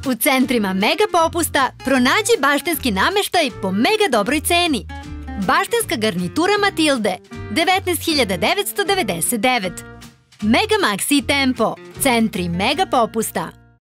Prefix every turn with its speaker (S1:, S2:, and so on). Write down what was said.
S1: U centrima Mega popusta pronađi baštenski nameštaj po mega dobroj ceni. Baštenska garnitura Matilde, 19.999. Mega Maxi Tempo, centri Mega popusta.